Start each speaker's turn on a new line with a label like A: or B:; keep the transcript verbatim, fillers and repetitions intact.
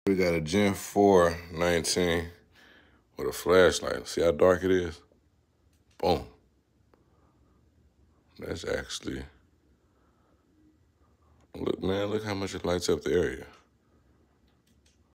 A: We got a Gen four nineteen with a flashlight. See how dark it is? Boom. That's actually, look, man, look how much it lights up the area.